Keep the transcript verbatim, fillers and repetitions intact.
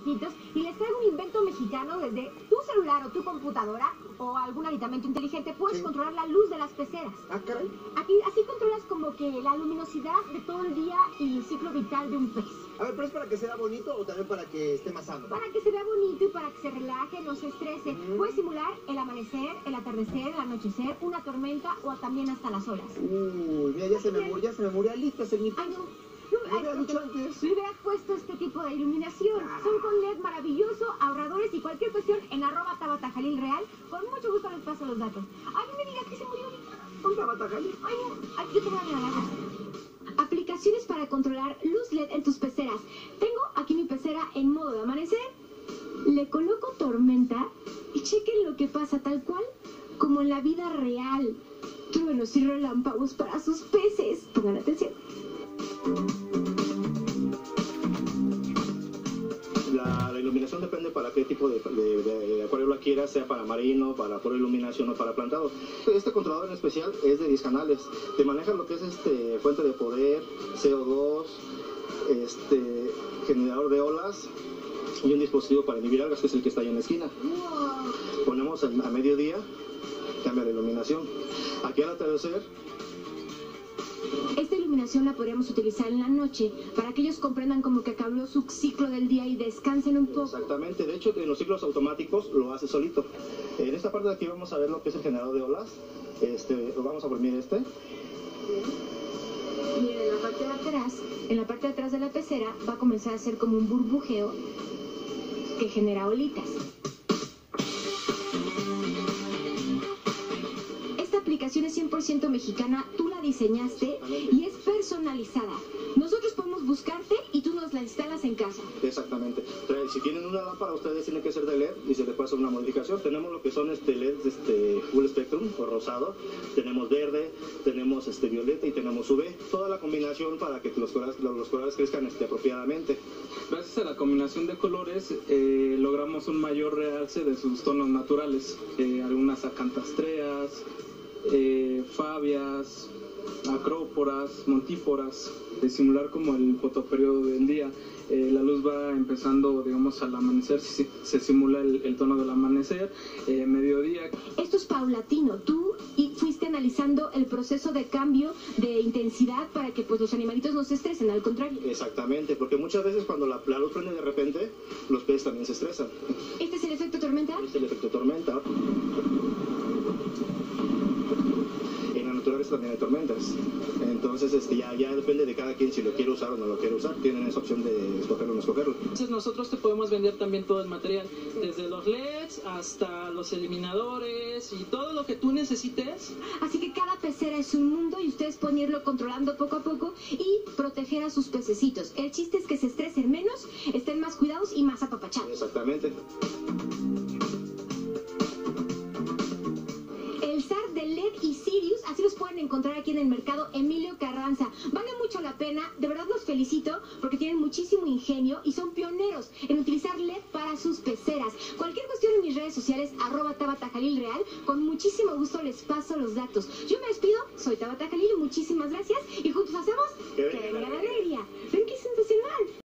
chiquitos y les traigo un invento mexicano. Desde tu celular o tu computadora o algún aditamento inteligente puedes sí. controlar la luz de las peceras. Ah, caray. Aquí, así controlas como que la luminosidad de todo el día y el ciclo vital de un pez. A ver, ¿pero es para que sea bonito o también para que esté más sano? Para que se vea bonito y para que se relaje, no se estrese. Mm. Puedes simular el amanecer, el atardecer, el anochecer, una tormenta o también hasta las olas. Uy, mira, ya se me, ya se me murió alitas en mi... Ay, no. No, me hubiera dicho antes. Me hubieras puesto este tipo de iluminación. Ah. Son con L E D maravilloso, ahorradores y cualquier cuestión en arroba Tabata Jalil Real. Con mucho gusto les paso los datos. Ay, no me digas que se murió ahorita. ¿Con Tabata Jalil? Ay, no. Ay, yo te voy a regalar. Aplicaciones para controlar luz L E D en tus peceras. Tengo aquí mi pecera en modo de amanecer. Le coloco tormenta y chequen lo que pasa tal cual como en la vida real. Truenos y relámpagos para sus peces. Pongan atención. La, la iluminación depende para qué tipo de, de, de acuario la quieras, sea para marino, para pura iluminación o para plantado. Este controlador en especial es de diez canales. Te maneja lo que es este fuente de poder, C O dos, este generador de olas y un dispositivo para inhibir algas, que es el que está ahí en la esquina. Ponemos a, a mediodía, cambia la iluminación. Aquí al atardecer. Esta iluminación la podríamos utilizar en la noche para que ellos comprendan como que acabó su ciclo del día y descansen un poco. Exactamente, de hecho en los ciclos automáticos lo hace solito. En esta parte de aquí vamos a ver lo que es el generador de olas. Este, vamos a oprimir este. Miren, en la parte de atrás, en la parte de atrás de la pecera va a comenzar a hacer como un burbujeo que genera olitas. Esta aplicación es cien por ciento mexicana, tú la diseñaste y es personalizada. Nosotros podemos buscarte y tú nos la instalas en casa. Exactamente. Si tienen una lámpara, ustedes tienen que ser de L E D y se les puede hacer una modificación. Tenemos lo que son este L E Ds este, full spectrum o rosado, tenemos verde, tenemos este violeta y tenemos U V. Toda la combinación para que los colores, los colores crezcan este, apropiadamente. Gracias a la combinación de colores eh, logramos un mayor realce de sus tonos naturales. Eh, algunas acantastreas, eh, fabias, acróporas, montíforas, de simular como el fotoperiodo del día. Eh, la luz va empezando, digamos, al amanecer, se, se simula el, el tono del amanecer, eh, mediodía. Esto es paulatino, tú y fuiste analizando el proceso de cambio de intensidad para que pues los animalitos no se estresen, al contrario. Exactamente, porque muchas veces cuando la, la luz prende de repente, los peces también se estresan. ¿Este es el efecto tormenta? Este es el efecto tormenta. En la naturaleza también hay tormentas. Entonces este, ya, ya depende de cada quien si lo quiere usar o no lo quiere usar. Tienen esa opción de escogerlo o no escogerlo. Entonces nosotros te podemos vender también todo el material, desde los L E Ds hasta los eliminadores y todo lo que tú necesites. Así que cada pecera es un mundo y ustedes pueden irlo controlando poco a poco y proteger a sus pececitos. El chiste es que se estresen menos, estén más cuidados y más apapachados. Exactamente. El S A R de L E D y Sirius, así los pueden encontrar aquí en el mercado Emilio Carranza. Vale mucho la pena, de verdad los felicito porque tienen muchísimo ingenio y son pioneros en utilizar L E D para sus peceras. Cualquier cuestión en mis redes sociales, arroba Tabata Jalil Real, con muchísimo gusto les paso los datos. Yo me despido, soy Tabata Jalil, muchísimas gracias y juntos hacemos que venga la alegría.